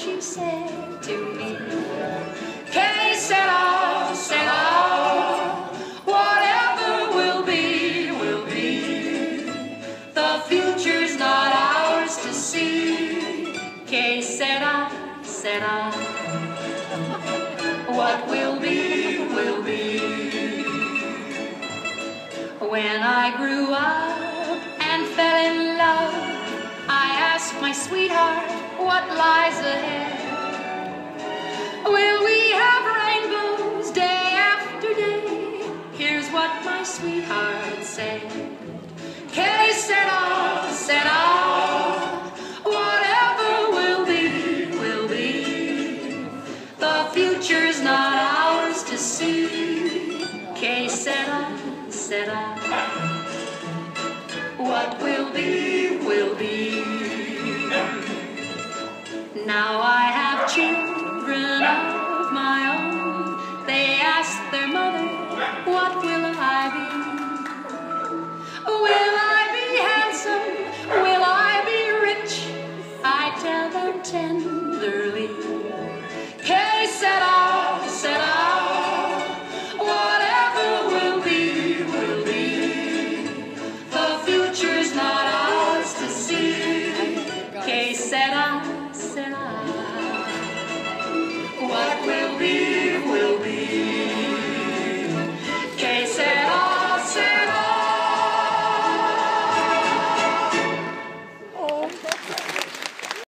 you said to me. Que sera, sera, whatever will be, will be. The future's not ours to see. Que sera, sera, what will be, will be. When I grew up and fell in love, I asked my sweetheart what lies ahead. Will we have rainbows day after day? Here's what my sweetheart said. Que sera, sera, whatever will be, will be. The future's not ours to see. Que sera, sera, what will be, will be. Now I have children of my own. They ask their mother, what will I be? Will I be handsome? Will I be rich? I tell them tenderly, que sera,